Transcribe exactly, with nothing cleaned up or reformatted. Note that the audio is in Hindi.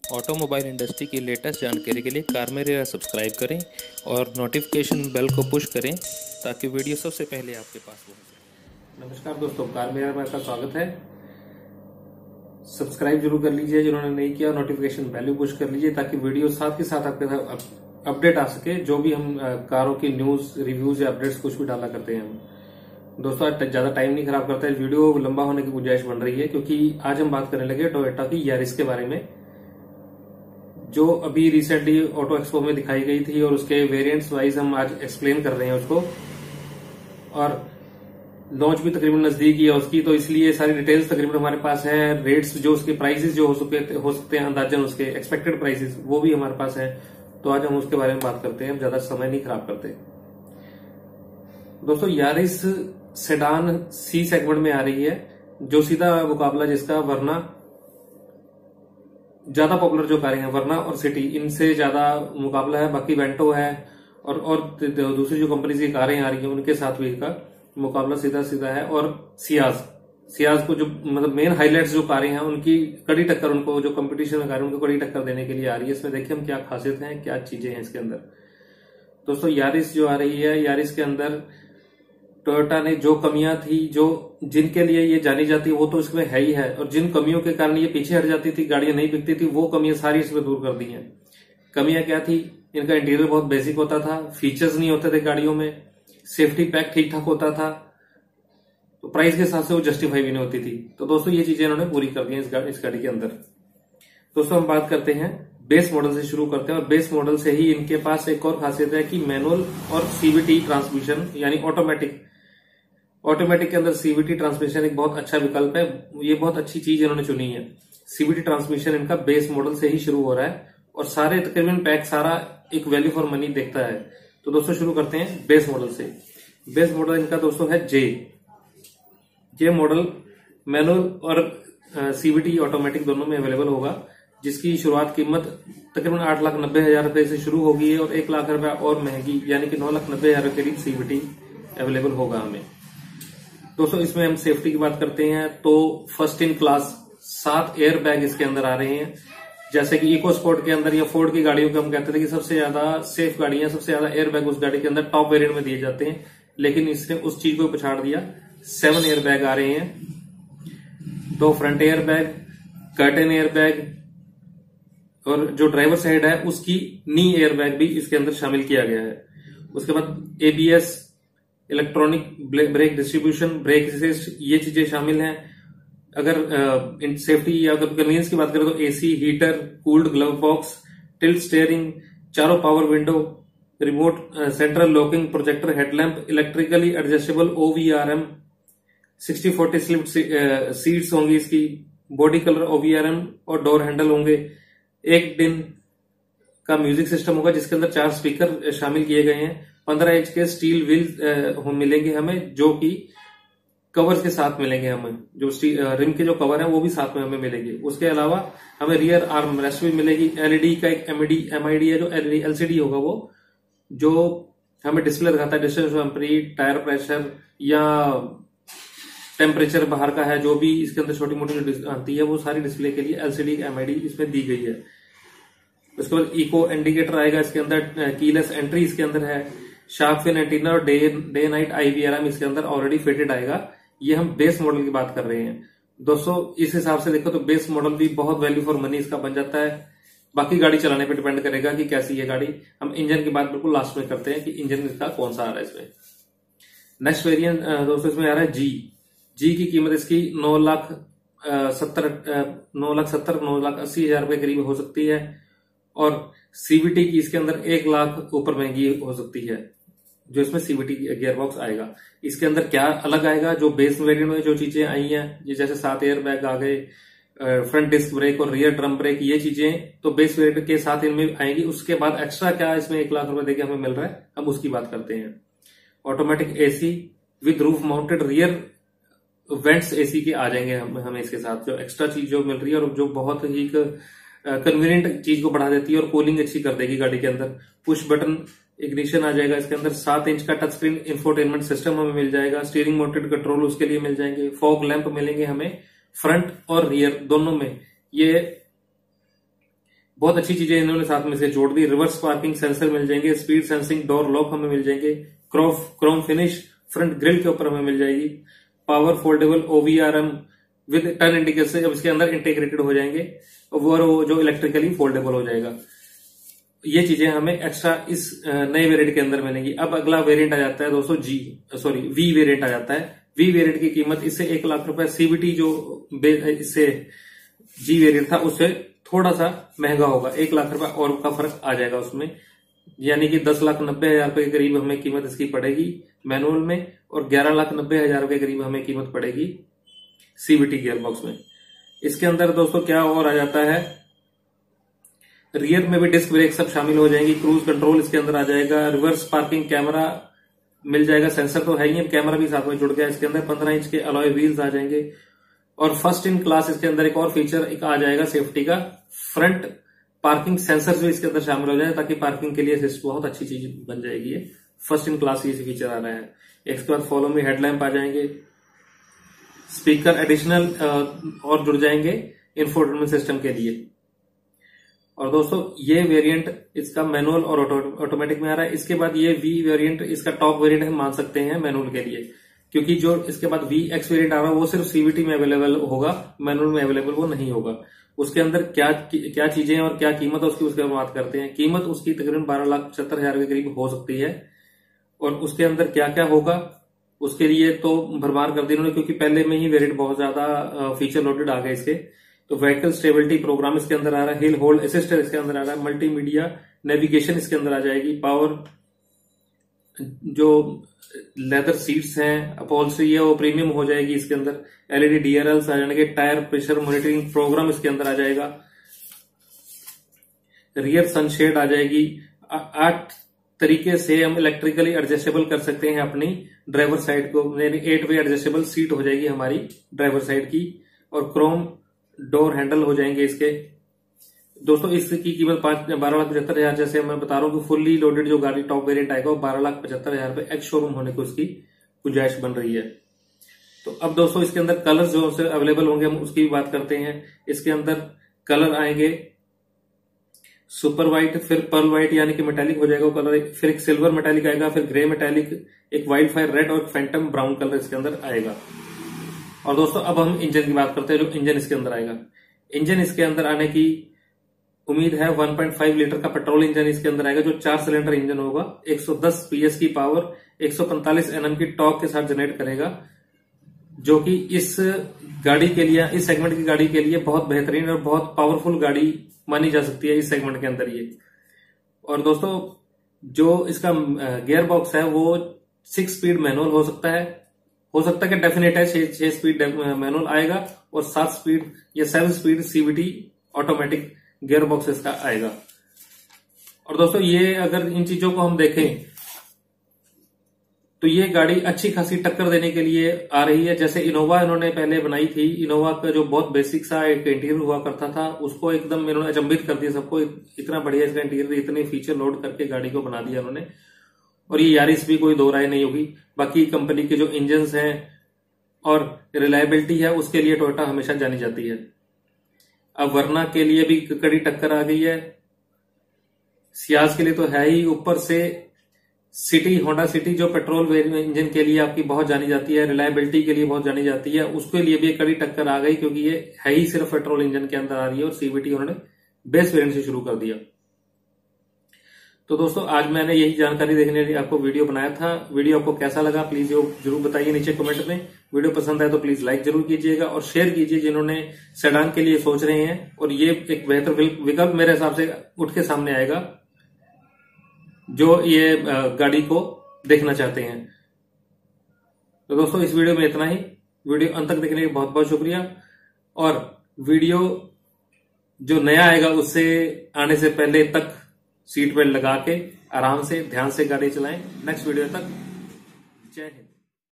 ऑटोमोबाइल इंडस्ट्री की लेटेस्ट जानकारी के लिए कार मेरा सब्सक्राइब करें और नोटिफिकेशन बेल को पुश करें ताकि वीडियो सबसे पहले आपके पास पहुंचे। नमस्कार दोस्तों, कार मेरा में आपका स्वागत है। सब्सक्राइब जरूर कर लीजिए जिन्होंने नहीं किया, नोटिफिकेशन बेल पुश कर लीजिए ताकि वीडियो साथ के साथ आपके साथ अपडेट आ सके। जो भी हम कारों की न्यूज, रिव्यूज या अपडेट्स कुछ भी डाला करते हैं हम दोस्तों, आज ज्यादा टाइम नहीं खराब करता है। वीडियो लंबा होने की गुंजाइश बन रही है क्योंकि आज हम बात करने लगे टोयोटा की यारिस के बारे में, जो अभी रिसेंटली ऑटो एक्सपो में दिखाई गई थी और उसके वेरिएंट्स वाइज हम आज एक्सप्लेन कर रहे हैं उसको। और लॉन्च भी तकरीबन नजदीक ही है उसकी, तो इसलिए सारी डिटेल्स तकरीबन हमारे पास है। रेट्स जो उसके प्राइसेस जो हो सकते हो सकते हैं अंदाजन उसके एक्सपेक्टेड प्राइसेस वो भी हमारे पास है। तो आज हम उसके बारे में बात करते हैं, हम ज्यादा समय नहीं खराब करते। दोस्तों, यारिस सेडान सी सेगमेंट में आ रही है, जो सीधा मुकाबला जिसका वरना ज्यादा पॉपुलर जो कारें हैं, वरना और सिटी, इनसे ज्यादा मुकाबला है। बाकी वेंटो है और और दूसरी जो कंपनी की कारें आ रही हैं उनके साथ भी इसका मुकाबला सीधा सीधा है। और सियाज सियाज को जो मतलब मेन हाईलाइट्स जो कारें हैं उनकी कड़ी टक्कर, उनको जो कंपटीशन में कारें उनको कड़ी टक्कर देने के लिए आ रही है। इसमें देखिए हम क्या खासियत है, क्या चीजें हैं इसके अंदर। दोस्तों, यारिस जो आ रही है, यारिस के अंदर टोयोटा ने जो कमियां थी, जो जिनके लिए ये जानी जाती है, वो तो इसमें है ही है। और जिन कमियों के कारण ये पीछे हट जाती थी, गाड़ियां नहीं बिकती थी, वो कमियां सारी इसमें दूर कर दी हैं। कमियां क्या थी? इनका इंटीरियर बहुत बेसिक होता था, फीचर्स नहीं होते थे गाड़ियों में, सेफ्टी पैक ठीक ठाक होता था, तो प्राइस के हिसाब से वो जस्टिफाई भी नहीं होती थी। तो दोस्तों, ये चीजें इन्होंने पूरी कर दी है इस गाड़ी इस गाड़ी के अंदर। दोस्तों, हम बात करते हैं बेस मॉडल से शुरू करते हैं। और बेस मॉडल से ही इनके पास एक और खासियत है कि मैनुअल और सीवीटी ट्रांसमिशन यानी ऑटोमेटिक ऑटोमेटिक के अंदर सीवीटी ट्रांसमिशन एक बहुत अच्छा विकल्प है। ये बहुत अच्छी चीज इन्होंने चुनी है। सीवीटी ट्रांसमिशन इनका बेस मॉडल से ही शुरू हो रहा है और सारे तकरीबन पैक सारा एक वैल्यू फॉर मनी देखता है। तो दोस्तों, शुरू करते हैं बेस मॉडल से। बेस मॉडल इनका दोस्तों है जे जे मॉडल मैनुअल और सीवीटी ऑटोमेटिक दोनों में अवेलेबल होगा, जिसकी शुरुआत कीमत तकरीबन आठ लाख नब्बे हजार रुपए से शुरू होगी और एक लाख रुपए और महंगी यानी कि नौ लाख नब्बे हजार के करीब सीवीटी अवेलेबल होगा हमें। दोस्तों, इसमें हम सेफ्टी की बात करते हैं तो फर्स्ट इन क्लास सात एयर बैग इसके अंदर आ रहे हैं। जैसे कि इको स्पोर्ट के अंदर या फोर्ड की गाड़ियों के हम कहते थे कि सबसे ज्यादा सेफ गाड़ियां, सबसे ज्यादा एयर बैग उस गाड़ी के अंदर टॉप वेरिएंट में दिए जाते हैं, लेकिन इसने उस चीज को पछाड़ दिया। सेवन एयर बैग आ रहे हैं, दो front air bag, curtain air bag और जो ड्राइवर साइड है उसकी नी एयर बैग भी इसके अंदर शामिल किया गया है। उसके बाद ABS, electronic brake distribution, brake assist, ये चीजें शामिल हैं। अगर इन सेफ्टी या अगर कन्वीनियंस की बात करें तो AC, heater, cooled glove box, tilt steering, चारों power window, remote central locking, projector headlamp, electrically adjustable OVRM, sixty forty split seats होंगी इसकी, बॉडी कलर ओवीआरएम और डोर हैंडल होंगे। एक दिन का म्यूजिक सिस्टम होगा जिसके अंदर चार स्पीकर शामिल किए गए हैं। पंद्रह इंच के स्टील व्हील मिलेंगे हमें, जो कि कवर्स के साथ मिलेंगे हमें। जो रिम के जो कवर है वो भी साथ में हमें मिलेंगे। उसके अलावा हमें रियर आर्म रेस्ट भी मिलेगी। एलईडी का एक एमईडी एमआईडी है, जो एलसीडी होगा वो, जो हमें डिस्प्ले दिखाता है डिस्टेंस टेम्परी, टायर प्रेशर या टेम्परेचर बाहर का है, जो भी इसके अंदर छोटी मोटी जो आती है वो सारी डिस्प्ले के लिए एलसीडी एमआईडी इसमें दी गई है। उसके बाद इको इंडिकेटर आएगा इसके अंदर, कीलेस एंट्री इसके अंदर है, शार्क फिन एंटीना और डे डे नाइट आईवीआरएम इसके अंदर ऑलरेडी फिटेड आएगा। ये हम बेस मॉडल की बात कर रहे हैं दोस्तों। इस हिसाब से देखो तो बेस मॉडल भी बहुत वैल्यू फॉर मनी इसका बन जाता है। बाकी गाड़ी चलाने पे डिपेंड करेगा कि कैसी है गाड़ी। हम इंजन की बात बिल्कुल लास्ट में करते हैं कि इंजन इसका कौन सा आ रहा है इसमें। नेक्स्ट वेरिएंट दोस्तों इसमें आ रहा है जी जी की कीमत इसकी नौ लाख सत्तर नौ लाख सत्तर नौ लाख अस्सी हजार रुपए करीब हो सकती है और सीवीटी की इसके अंदर एक लाख ऊपर महंगी हो सकती है, जो इसमें सीवीटी गियरबॉक्स आएगा। इसके अंदर क्या अलग आएगा? जो बेस वेरिएंट में जो चीजें आई हैं, ये जैसे सात एयर बैग आ गए, फ्रंट डिस्क ब्रेक और रियर ड्रम ब्रेक, ये चीजें तो बेस वेरिएंट के साथ इनमें आएंगी। उसके बाद एक्स्ट्रा क्या इसमें एक लाख रुपए देके हमें मिल रहा है, हम उसकी बात करते हैं। Automatic AC with roof mounted rear vents AC के आ जाएंगे हम, हमें इसके साथ जो एक्स्ट्रा चीज जो मिल रही है और जो बहुत ही कन्वीनियंट चीज को बढ़ा देती है और कूलिंग अच्छी कर देगी गाड़ी के अंदर। पुश बटन इग्निशन आ जाएगा इसके अंदर। सात इंच का टच स्क्रीन इंफोटेनमेंट सिस्टम हमें मिल जाएगा। स्टीयरिंग माउंटेड कंट्रोल उसके लिए मिल जाएंगे। फॉग लैंप मिलेंगे हमें फ्रंट और रियर दोनों में। ये बहुत अच्छी चीजें इन्होंने साथ में से जोड़ दी। रिवर्स पार्किंग सेंसर मिल जाएंगे, स्पीड सेंसिंग डोर लॉक हमें मिल जाएंगे, क्रोफ क्रोम फिनिश फ्रंट ग्रिल के ऊपर हमें मिल जाएगी, power foldable OVRM with turn indicator जब इसके अंदर इंटीग्रेटेड हो जाएंगे और वो जो इलेक्ट्रिकली फोल्डेबल हो जाएगा। ये चीजें हमें एक्स्ट्रा इस नए वेरिएंट के अंदर मिलेंगी। अब अगला वेरिएंट आ जाता है दोस्तों जी सॉरी वी वेरिएंट आ जाता है। वी वेरिएंट की कीमत इससे एक लाख रुपए, सीवीटी जो इससे जी वेरिएंट था उससे थोड़ा सा महंगा होगा, एक लाख रुपए और का फर्क आ जाएगा उसमें, यानी कि दस लाख नब्बे हजार रुपए के करीब हमें कीमत इसकी पड़ेगी मैनुअल में, और ग्यारह लाख नब्बे हजार रुपए के करीब हमें कीमत पड़ेगी सीवीटी गियरबॉक्स में। इसके अंदर दोस्तों क्या और आ जाता है, रियर में भी डिस्क ब्रेक सब शामिल हो जाएंगी, क्रूज कंट्रोल इसके अंदर आ जाएगा, रिवर्स पार्किंग कैमरा मिल जाएगा, सेंसर तो है ही, कैमरा भी साथ में जुड़ गया इसके अंदर, पंद्रह इंच के अलॉय व्हील्स आ जाएंगे, और फर्स्ट इन क्लास इसके अंदर एक और फीचर एक आ जाएगा सेफ्टी का, फ्रंट पार्किंग सेंसर भी इसके अंदर शामिल हो जाए ताकि पार्किंग के लिए बहुत अच्छी चीज बन जाएगी। ये फर्स्ट इन क्लास ये फीचर आ रहा है। इसके बाद फॉलो में हेडलैम्प आ जाएंगे, स्पीकर एडिशनल और जुड़ जाएंगे इंफोटेनमेंट सिस्टम के लिए। और दोस्तों ये वेरिएंट इसका मैनुअल और ऑटोमेटिक में आ रहा है। इसके बाद ये वी वेरिएंट इसका टॉप वेरिएंट हम मान सकते हैं मैनुअल के लिए, क्योंकि जो इसके बाद वी एक्स वेरिएंट आ रहा है वो सिर्फ सीवीटी में अवेलेबल होगा, मैनुअल में अवेलेबल वो नहीं होगा। उसके अंदर क्या क्या चीजें और क्या कीमत है उसकी उसके बात करते हैं। कीमत उसकी तकरीबन बारह लाख पचहत्तर हजार के करीब हो सकती है, और उसके अंदर क्या क्या होगा उसके लिए तो भरमार कर दी उन्होंने, क्योंकि पहले में ही वेरिएंट बहुत ज्यादा फीचर लोडेड आ गए इसके। तो व्हीकल स्टेबिलिटी प्रोग्राम इसके अंदर आ रहा है, हिल होल्ड असिस्टर इसके अंदर आ रहा है, मल्टीमीडिया नेविगेशन इसके अंदर आ जाएगी, पावर जो लेदर सीट्स हैं अपॉल्स्ट्री है वो प्रीमियम हो जाएगी इसके अंदर, एलईडी डीआरएल्स आ जाएंगे, टायर प्रेशर मॉनिटरिंग प्रोग्राम इसके अंदर आ जाएगा, रियर सनशेड आ जाएगी। आठ तरीके से हम इलेक्ट्रिकली एडजस्टेबल कर सकते हैं अपनी ड्राइवर साइड को, यानी एट वे एडजस्टेबल सीट हो जाएगी हमारी ड्राइवर साइड की, और क्रोम डोर हैंडल हो जाएंगे इसके। दोस्तों इसकी कीमत पांच बारह लाख पचहत्तर हजार, जैसे मैं बता रहा हूँ कि फुल्ली लोडेड जो गाड़ी टॉप वेरिएंट आएगा वो बारह लाख पचहत्तर हजार रुपए एक्स शोरूम होने को उसकी गुंजाइश बन रही है। तो अब दोस्तों इसके अंदर कलर जो से अवेलेबल होंगे हम उसकी भी बात करते हैं। इसके अंदर कलर आएंगे सुपर व्हाइट, फिर पर्ल व्हाइट यानी कि मेटालिक हो जाएगा वो कलर, फिर एक सिल्वर मेटालिक आएगा, फिर ग्रे मेटालिक, एक वाइल्ड फायर रेड और फैंटम ब्राउन कलर इसके अंदर आएगा। और दोस्तों अब हम इंजन की बात करते हैं, जो इंजन इसके अंदर आएगा। इंजन इसके अंदर आने की उम्मीद है वन पॉइंट फाइव लीटर का पेट्रोल इंजन इसके अंदर आएगा, जो चार सिलेंडर इंजन होगा, एक सौ दस पीएस की पावर, एक सौ पैंतालीस एनएम की टॉर्क के साथ जनरेट करेगा, जो कि इस गाड़ी के लिए, इस सेगमेंट की गाड़ी के लिए बहुत बेहतरीन और बहुत पावरफुल गाड़ी मानी जा सकती है इस सेगमेंट के अंदर ये। और दोस्तों जो इसका गियर बॉक्स है वो सिक्स स्पीड मैनुअल हो सकता है, हो सकता है कि डेफिनेट है छह स्पीड मैनुअल आएगा, और सात स्पीड या seven speed CVT automatic gear box इसका आएगा। और दोस्तों ये अगर इन चीजों को हम देखें तो ये गाड़ी अच्छी खासी टक्कर देने के लिए आ रही है। जैसे इनोवा इन्होंने पहले बनाई थी, इनोवा का जो बहुत बेसिक सा एक इंटीरियर हुआ करता था उसको एकदम इन्होंने अचंभित कर दिया सबको, इतना बढ़िया इसका इंटीरियर, इतने फीचर लोड करके गाड़ी को बना दिया उन्होंने। और ये यारिस भी कोई दो राय नहीं होगी। बाकी कंपनी के जो इंजन्स हैं और रिलायबिलिटी है उसके लिए टोयोटा हमेशा जानी जाती है। अब वरना के लिए भी कड़ी टक्कर आ गई है, सियाज के लिए तो है ही, ऊपर से सिटी होंडा सिटी जो पेट्रोल इंजन के लिए आपकी बहुत जानी जाती है, रिलायबिलिटी के लिए बहुत जानी जाती है, उसके लिए भी कड़ी टक्कर आ गई, क्योंकि ये है ही सिर्फ पेट्रोल इंजन के अंदर आ रही है और सीवीटी उन्होंने बेस वेरिएंट से शुरू कर दिया। तो दोस्तों आज मैंने यही जानकारी देखने के लिए आपको वीडियो बनाया था। वीडियो आपको कैसा लगा प्लीज जरूर बताइए नीचे कमेंट में। वीडियो पसंद आए तो प्लीज लाइक जरूर कीजिएगा और शेयर कीजिए जिन्होंने सेडान के लिए सोच रहे हैं, और ये एक बेहतर विकल्प मेरे हिसाब से उठ के सामने आएगा जो ये गाड़ी को देखना चाहते हैं। तो दोस्तों इस वीडियो में इतना ही। वीडियो अंत तक देखने के बहुत बहुत शुक्रिया, और वीडियो जो नया आएगा उससे आने से पहले तक सीट बेल्ट लगा के आराम से ध्यान से गाड़ी चलाएं। नेक्स्ट वीडियो तक जय हिंद।